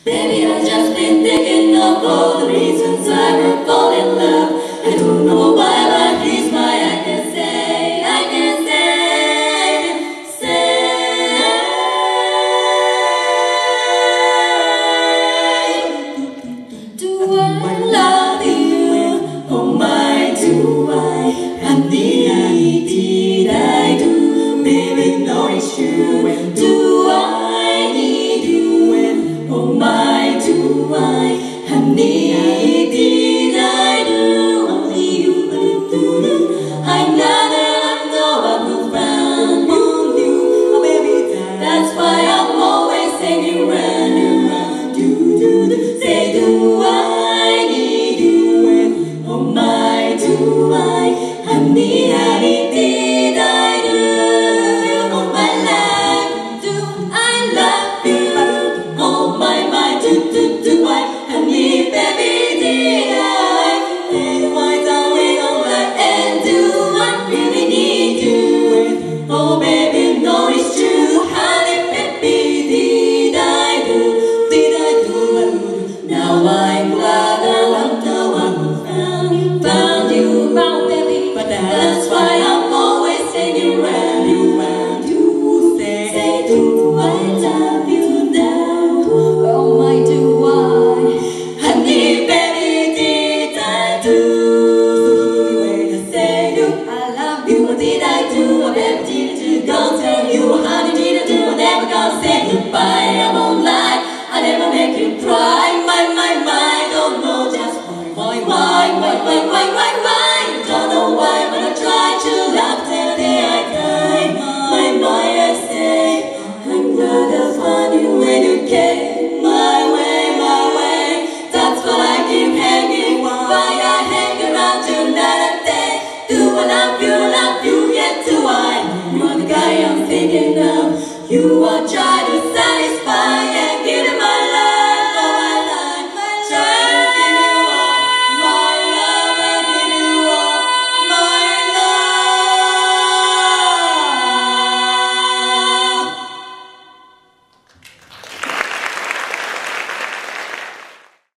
Baby, I've just been thinking of all the reasons I would fall in love. I don't know why, but he's my I can say, I can say. Do I love you? Oh my, do I? Honey, did I do? Baby, no, it's true. Do I need you? Oh my, do I? Honey, did I do? Only you, I'm not the one who found you. Oh baby, that's why I'm always hanging around. Say, do I need you? Oh my, do I? Honey, did I do? Oh my life, do I love you? Oh my, do I? Honey, baby, did I? Then why don't we go back and do I really need you? Oh baby, no, it's true. Honey, baby, did I do? Did I do? Now I'm glad I'm the one who found you, baby. But that's why I'm always hanging around you. Say, do I love you now? Oh my, do I? Honey, baby, did I do? Say, do I love you? What did I do? I never did it. Don't tell you, honey, did I do? I never gonna say goodbye. I won't lie, I never make you cry. My, don't know just why? Don't know why, but I try to love till the day I die. My, I say, I'm not as funny when you came my way. That's what I keep hanging. Why I hang around you night and day? Do I love you, yet do I? You're the guy I'm thinking of. You are trying to satisfy.